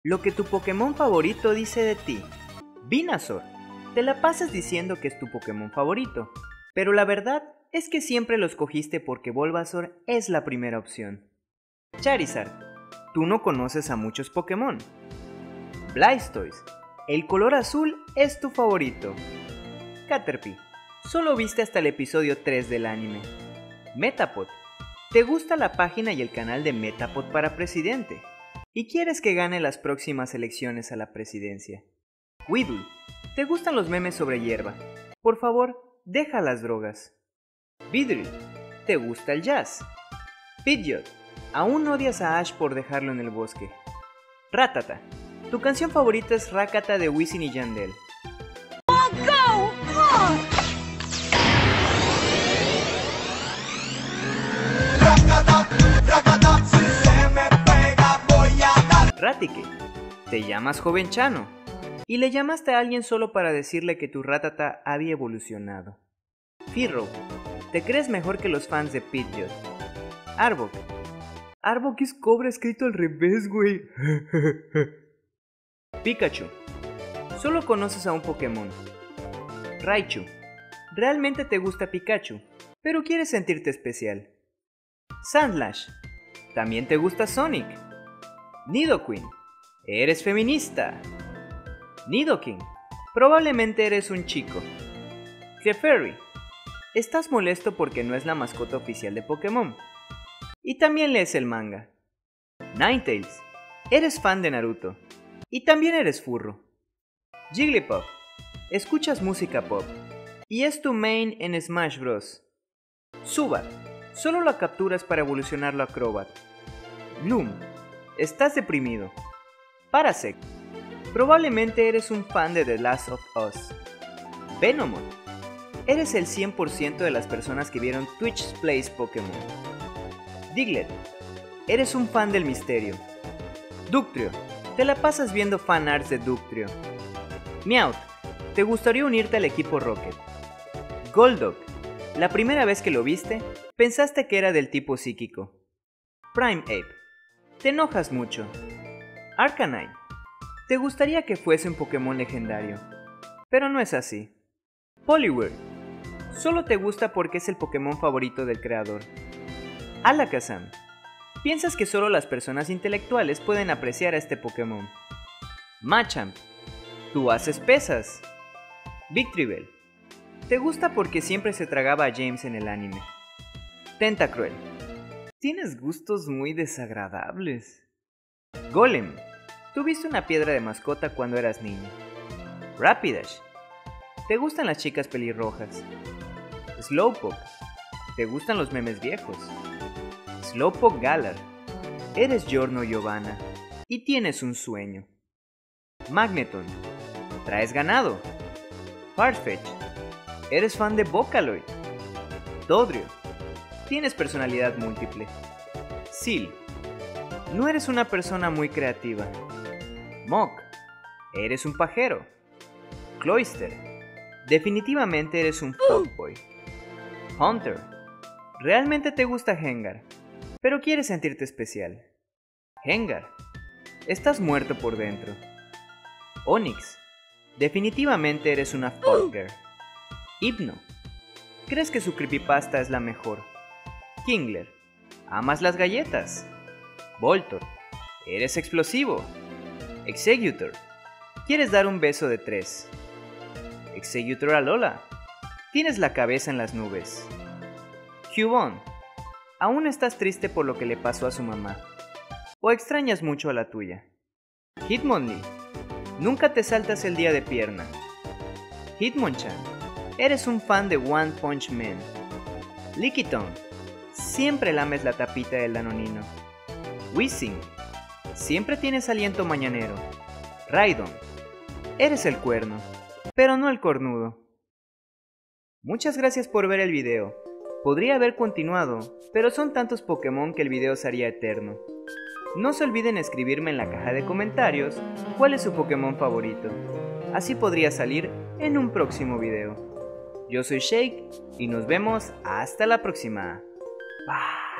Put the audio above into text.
Lo que tu Pokémon favorito dice de ti. Venusaur, te la pasas diciendo que es tu Pokémon favorito, pero la verdad es que siempre lo escogiste porque Bulbasaur es la primera opción. Charizard, tú no conoces a muchos Pokémon. Blastoise, el color azul es tu favorito. Caterpie, solo viste hasta el episodio 3 del anime. Metapod, te gusta la página y el canal de Metapod para presidente y quieres que gane las próximas elecciones a la presidencia. Weedle, te gustan los memes sobre hierba. Por favor, deja las drogas. Beedrill, te gusta el jazz. Pidgeot, aún odias a Ash por dejarlo en el bosque. Rattata, tu canción favorita es Rakata de Wisin y Yandel. Raticate, te llamas Jovenchano y le llamaste a alguien solo para decirle que tu Rattata había evolucionado. Fearow, te crees mejor que los fans de Pidgeot. Arbok, Arbok es cobra escrito al revés, güey. Pikachu, solo conoces a un Pokémon. Raichu, realmente te gusta Pikachu, pero quieres sentirte especial. Sandslash, también te gusta Sonic. Nidoqueen, eres feminista. Nidoking, probablemente eres un chico. Clefairy, estás molesto porque no es la mascota oficial de Pokémon. Y también lees el manga. Ninetales, eres fan de Naruto. Y también eres furro. Jigglypuff, escuchas música pop. Y es tu main en Smash Bros. Zubat, solo la capturas para evolucionarlo a Crobat. Loom, estás deprimido. Parasect, probablemente eres un fan de The Last of Us. Venomoth, eres el 100% de las personas que vieron Twitch Plays Pokémon. Diglett, eres un fan del misterio. Dugtrio, te la pasas viendo fanarts de Dugtrio. Meowth, te gustaría unirte al equipo Rocket. Golduck, la primera vez que lo viste, pensaste que era del tipo psíquico. Primeape, te enojas mucho. Arcanine, te gustaría que fuese un Pokémon legendario, pero no es así. Poliwhirl, solo te gusta porque es el Pokémon favorito del creador. Alakazam, piensas que solo las personas intelectuales pueden apreciar a este Pokémon. Machamp, tú haces pesas. Victreebel, te gusta porque siempre se tragaba a James en el anime. Tentacruel, tienes gustos muy desagradables. Golem, tuviste una piedra de mascota cuando eras niño. Rapidash, te gustan las chicas pelirrojas. Slowpoke, te gustan los memes viejos. Slowpoke Galar, eres Giorno Giovanna y tienes un sueño. Magneton, traes ganado. Farfetch, eres fan de Vocaloid. Dodrio, tienes personalidad múltiple. Seal, no eres una persona muy creativa. Mok, eres un pajero. Cloyster, definitivamente eres un fuckboy. Hunter, realmente te gusta Gengar, pero quieres sentirte especial. Gengar, estás muerto por dentro. Onix, definitivamente eres una fuckgirl. Hypno, crees que su creepypasta es la mejor. Kingler, amas las galletas. Voltor, eres explosivo. Exeggutor, quieres dar un beso de 3. Exeggutor Alola, tienes la cabeza en las nubes. Cubone, aún estás triste por lo que le pasó a su mamá. O extrañas mucho a la tuya. Hitmonlee, nunca te saltas el día de pierna. Hitmonchan, eres un fan de One Punch Man. Lickitung, siempre lames la tapita del Danonino. Weezing, siempre tienes aliento mañanero. Raidon, eres el cuerno, pero no el cornudo. Muchas gracias por ver el video. Podría haber continuado, pero son tantos Pokémon que el video sería eterno. No se olviden escribirme en la caja de comentarios cuál es su Pokémon favorito. Así podría salir en un próximo video. Yo soy Shake y nos vemos hasta la próxima. Bye.